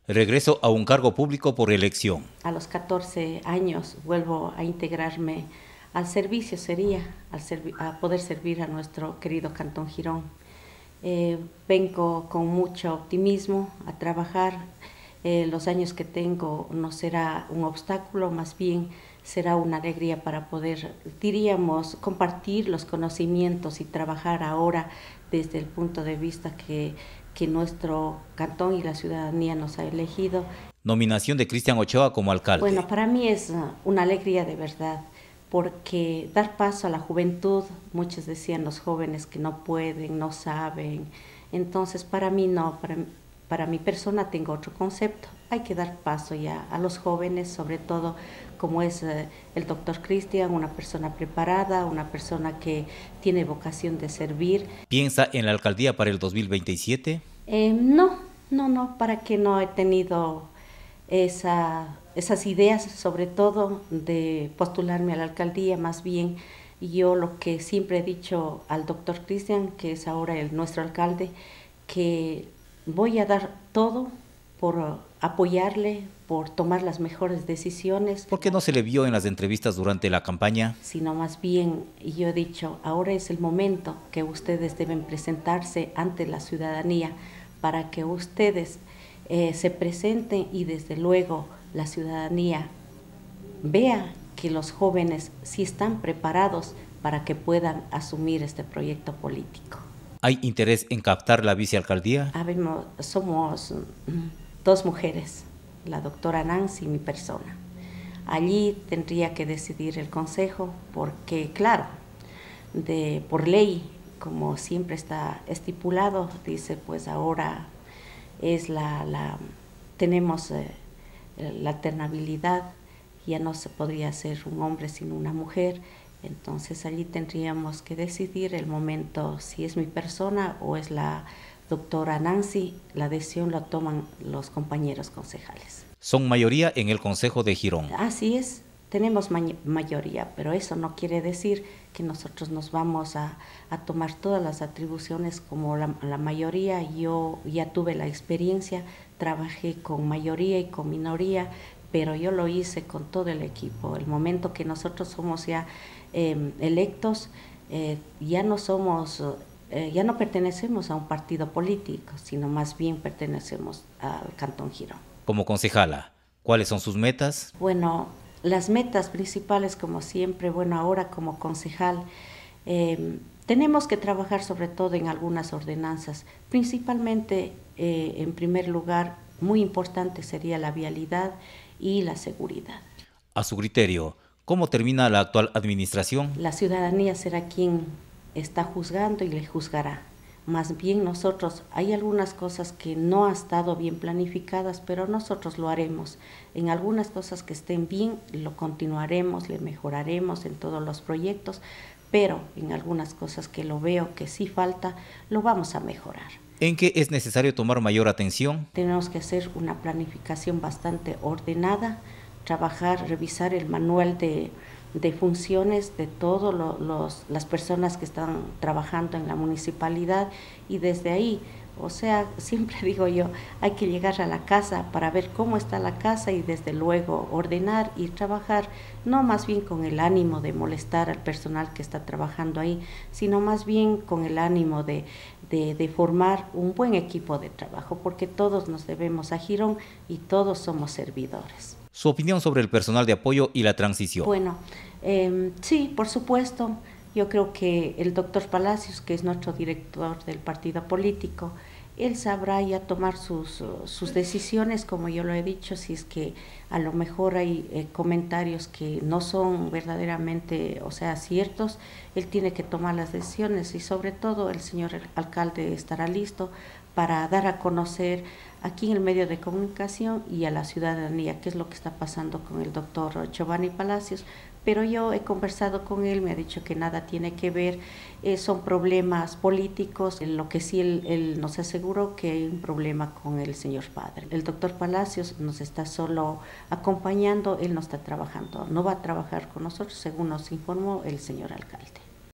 Regreso a un cargo público por elección. A los 14 años vuelvo a integrarme al servicio, a poder servir a nuestro querido Cantón Girón. Vengo con mucho optimismo a trabajar. Los años que tengo no será un obstáculo, más bien será una alegría para poder, diríamos, compartir los conocimientos y trabajar ahora desde el punto de vista que nuestro cantón y la ciudadanía nos ha elegido. Nominación de Cristian Ochoa como alcalde. Bueno, para mí es una alegría de verdad, porque dar paso a la juventud, muchos decían los jóvenes que no pueden, no saben, entonces para mí no, para mi persona tengo otro concepto. Hay que dar paso ya a los jóvenes, sobre todo como es el doctor Cristian, una persona preparada, una persona que tiene vocación de servir. ¿Piensa en la alcaldía para el 2027? No, para que no he tenido esas ideas, sobre todo de postularme a la alcaldía. Más bien yo lo que siempre he dicho al doctor Cristian, que es ahora nuestro alcalde, que voy a dar todo por apoyarle, por tomar las mejores decisiones. ¿Por qué no se le vio en las entrevistas durante la campaña? Sino más bien, yo he dicho, ahora es el momento que ustedes deben presentarse ante la ciudadanía para que ustedes se presenten y desde luego la ciudadanía vea que los jóvenes sí están preparados para que puedan asumir este proyecto político. ¿Hay interés en captar la vicealcaldía? Somos dos mujeres, la doctora Nancy y mi persona. Allí tendría que decidir el consejo porque, claro, por ley, como siempre está estipulado, dice, pues ahora es tenemos la alternabilidad, ya no se podría ser un hombre sin una mujer. Entonces allí tendríamos que decidir el momento si es mi persona o es la doctora Nancy. La decisión la toman los compañeros concejales. ¿Son mayoría en el Consejo de Girón? Así es, tenemos mayoría, pero eso no quiere decir que nosotros nos vamos a tomar todas las atribuciones como la mayoría. Yo ya tuve la experiencia, trabajé con mayoría y con minoría, pero yo lo hice con todo el equipo. El momento que nosotros somos ya electos, ya no pertenecemos a un partido político, sino más bien pertenecemos al Cantón Girón. Como concejala, ¿cuáles son sus metas? Bueno, las metas principales, como siempre, bueno, ahora como concejal, tenemos que trabajar sobre todo en algunas ordenanzas, principalmente, en primer lugar, muy importante sería la vialidad y la seguridad. A su criterio, ¿cómo termina la actual administración? La ciudadanía será quien está juzgando y le juzgará. Más bien nosotros, hay algunas cosas que no han estado bien planificadas, pero nosotros lo haremos. En algunas cosas que estén bien, lo continuaremos, le mejoraremos en todos los proyectos, pero en algunas cosas que lo veo que sí falta, lo vamos a mejorar. ¿En qué es necesario tomar mayor atención? Tenemos que hacer una planificación bastante ordenada, trabajar, revisar el manual de funciones de todas las personas que están trabajando en la municipalidad y desde ahí, o sea, siempre digo yo, hay que llegar a la casa para ver cómo está la casa y desde luego ordenar y trabajar, no más bien con el ánimo de molestar al personal que está trabajando ahí, sino más bien con el ánimo de formar un buen equipo de trabajo, porque todos nos debemos a Girón y todos somos servidores. Su opinión sobre el personal de apoyo y la transición. Bueno, sí, por supuesto. Yo creo que el doctor Palacios, que es nuestro director del partido político, él sabrá ya tomar sus decisiones, como yo lo he dicho, si es que a lo mejor hay comentarios que no son verdaderamente, o sea, ciertos, él tiene que tomar las decisiones y sobre todo el señor alcalde estará listo para dar a conocer aquí en el medio de comunicación y a la ciudadanía qué es lo que está pasando con el doctor Giovanni Palacios. Pero yo he conversado con él, me ha dicho que nada tiene que ver, son problemas políticos. Lo que sí él nos aseguró que hay un problema con el señor padre. El doctor Palacios nos está solo acompañando, él no está trabajando, no va a trabajar con nosotros, según nos informó el señor alcalde.